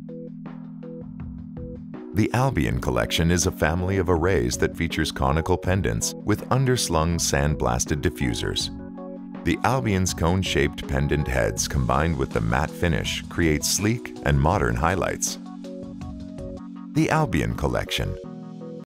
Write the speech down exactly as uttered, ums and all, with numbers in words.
The Albion collection is a family of arrays that features conical pendants with underslung sandblasted diffusers. The Albion's cone-shaped pendant heads combined with the matte finish create sleek and modern highlights. The Albion collection,